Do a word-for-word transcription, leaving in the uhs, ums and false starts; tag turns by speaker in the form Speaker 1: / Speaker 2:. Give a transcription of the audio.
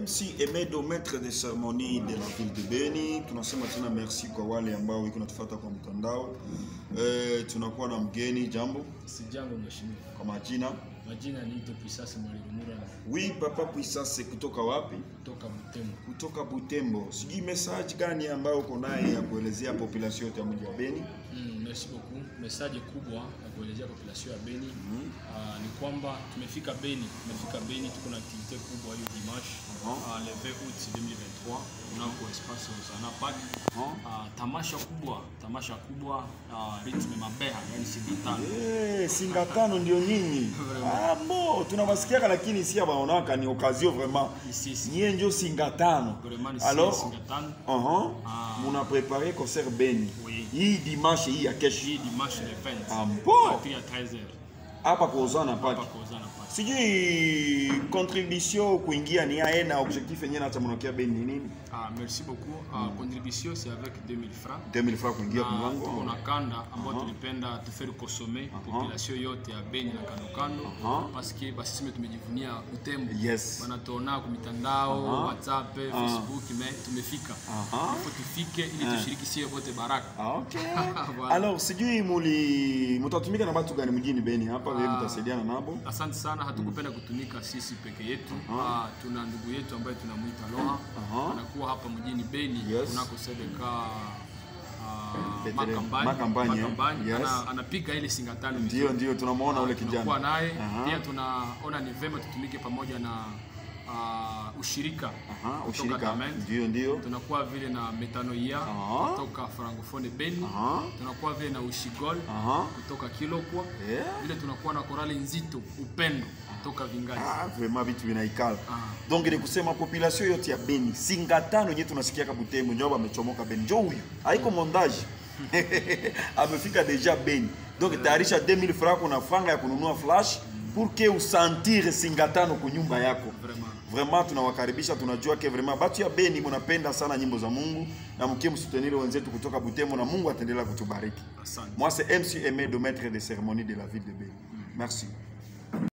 Speaker 1: M C Emedo, maître de cérémonie de la ville de Beni. Tunasema tena merci kwa wale ambao wiko natufuata kwa mtandao. Eh, tunakuwa na mgeni. Jambo.
Speaker 2: Si jambo mheshimiwa.
Speaker 1: Kwa majina?
Speaker 2: Majina ni Ito Puissance Mwalirumura.
Speaker 1: Oui, papa Puissance, kutoka wapi?
Speaker 2: Kutoka Butembo.
Speaker 1: Kutoka Butembo. Sijui message gani ambayo uko naye ya kuelezea population yote ya mji wa Beni?
Speaker 2: Mm, merci beaucoup. Message kubwa ya kuelezea population ya Beni
Speaker 1: mm -hmm.
Speaker 2: uh, ni kwamba tumefika Beni, tumefika Beni, tuko na activité kubwa hiyo dimanche uh -huh. uh, le vingt août deux mille vingt-trois unako espace Osana Park. uh -huh. uh, tamasha kubwa, tamasha kubwa uh, ritme mabeha, yani singatano.
Speaker 1: Eh, singatano ndio nyinyi. Ah, mo, tunawasikia lakini si abaonaka ni occasion vraiment. Nyie ndio singatano. Alors,
Speaker 2: singatano.
Speaker 1: Uh -huh. uh, muna préparé concert Beni.
Speaker 2: Oui.
Speaker 1: Hii dimanche hii ya kesho.
Speaker 2: Hii dimanche le vingt.
Speaker 1: Ah, bon.
Speaker 2: À treize heures.
Speaker 1: Hapa kwa Osana Park.
Speaker 2: Hapa kwa Osana Park.
Speaker 1: Sijui contribution kuingia ni aena objectif yenyewe hata mnokia Beni ni nini?
Speaker 2: Ah, merci beaucoup. Ah, mm. Contribution c'est avec deux mille francs.
Speaker 1: deux mille francs kuingia kwa mwango.
Speaker 2: Tuko na kanda ambao tulipenda tufere consommer population yote ya Beni na kando kando parce que basi sisi tumejivunia Butembo.
Speaker 1: Yes.
Speaker 2: Wanatuona kwa mitandao, WhatsApp, Facebook, mais tumefika. Hapo tufike ili tushiriki sio wote baraka.
Speaker 1: Ah, okay. Voilà. Alors sijui muli mtatumika na watu gani mjini Beni hapa wewe mtasaidiana nabo?
Speaker 2: Asante sana, hatukupenda kutumika sisi peke yetu. Ah, tuna ndugu yetu ambaye tunamuita Loha. Anakuwa hapa mjini Beni kunako Sedeka uh, Makambani.
Speaker 1: Makambani.
Speaker 2: Yes. Ana, anapiga ile singatano.
Speaker 1: Ndio ndio tunamuona ule kijana.
Speaker 2: Tunakuwa naye. Pia tunaona ni vema tutumike pamoja na uh, ushirika.
Speaker 1: Aha, ushirika. Ndio ndio.
Speaker 2: Tunakuwa vile na Metanoia kutoka Francophone Beni. Aha. Tunakuwa vile na Ushigol kutoka Kilokwa. Yeah. Vile tunakuwa na Korale Nzito Upendo kutoka Vingazi.
Speaker 1: Ah, vraiment vitu vinaikala. Donc ni kusema population yote ya Beni, singatano yenyewe tunasikia ka Butembo ndio amechomoka Beni. Ndio huyu. Haiko montage. Amefika deja Beni. Donc tayarisha deux mille francs kuna franga ya kununua flash pour que usentire singatano kwa nyumba yako.
Speaker 2: Vraiment.
Speaker 1: Vraiment tunawakaribisha, tunajua ke vraiment batu ya Beni mnapenda sana nyimbo za Mungu na mkie msutenire wenzetu kutoka Butembo na Mungu ataendelea kutubariki.
Speaker 2: Asante.
Speaker 1: Moi c'est M C Emedo, maître de cérémonie de la ville de Beni. Merci.